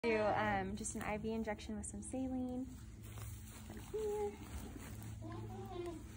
Do just an IV injection with some saline. Here.